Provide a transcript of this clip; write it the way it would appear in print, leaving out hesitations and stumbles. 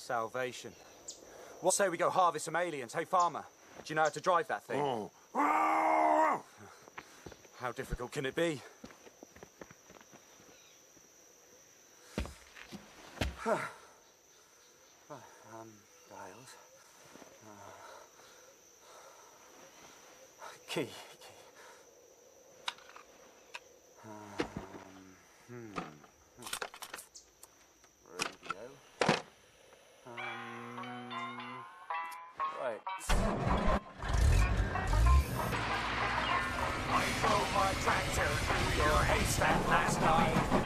salvation. What say we go harvest some aliens? Hey, farmer, do you know how to drive that thing? Oh. How difficult can it be? Dials. Key. Radio. Right. I drove my tractor through your haystack last night.